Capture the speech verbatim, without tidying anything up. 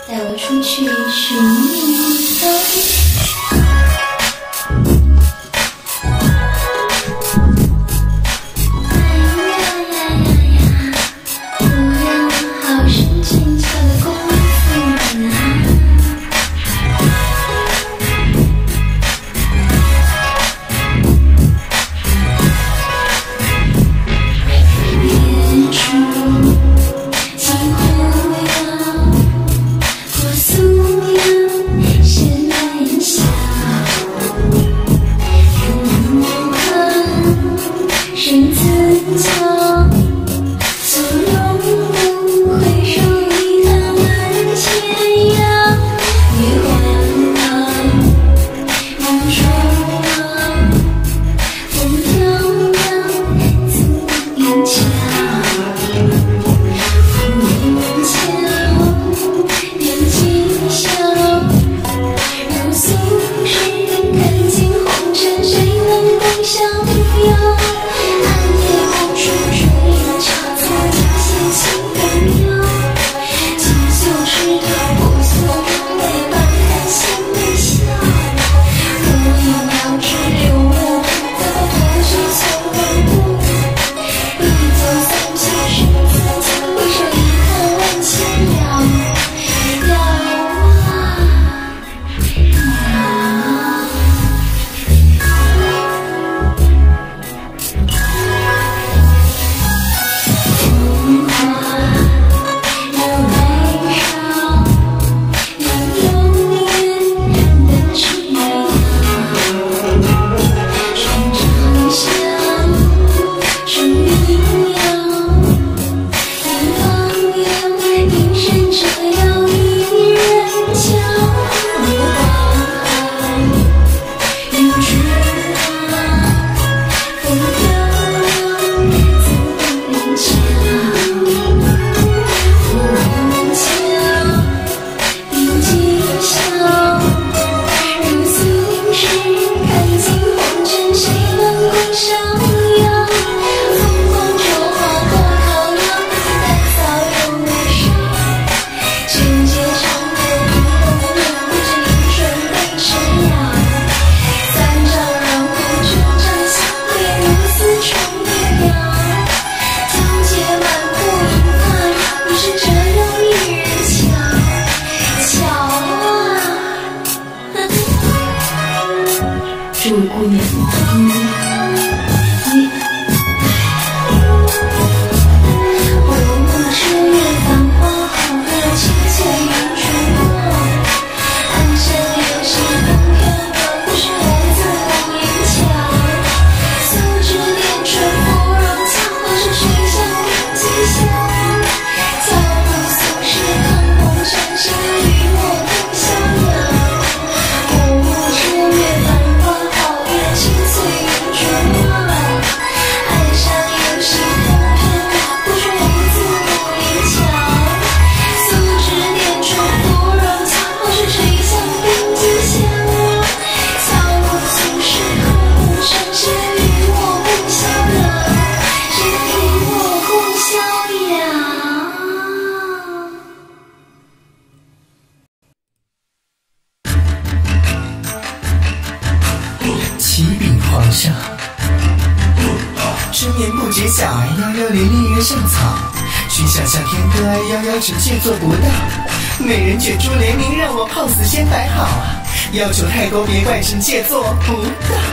带我出去寻觅风。身自强，从容不回首，一叹万千阳。月换浪，云中浪，风飘扬，自影墙。扶墙，点今宵，如素世看尽红尘，谁能共逍遥？这位姑娘，你你。我梦车月繁花，好歌清脆云中过。岸上流星风飘飘，不是来自望云桥。素指点春芙蓉墙，或是水乡冰几香。脚步素世看红尘，谁与我共逍遥？我梦车月繁花。清脆云中望，岸上有星风飘，不是来自望云桥。素指点春芙蓉墙，或是水乡冰几香。草木素世看红尘，谁与我共逍遥？谁与我共逍遥？ 启禀皇上，春眠不觉晓，遥遥连理月上草。君想向天歌，遥遥臣妾做不到。美人卷珠联名，让我泡死先摆好啊！要求太多，别怪臣妾做不到。